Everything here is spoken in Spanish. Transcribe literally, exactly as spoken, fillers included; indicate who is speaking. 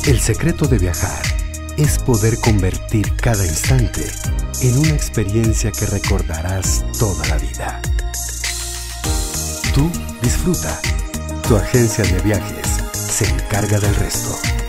Speaker 1: El secreto de viajar es poder convertir cada instante en una experiencia que recordarás toda la vida. Tú disfruta. Tu agencia de viajes se encarga del resto.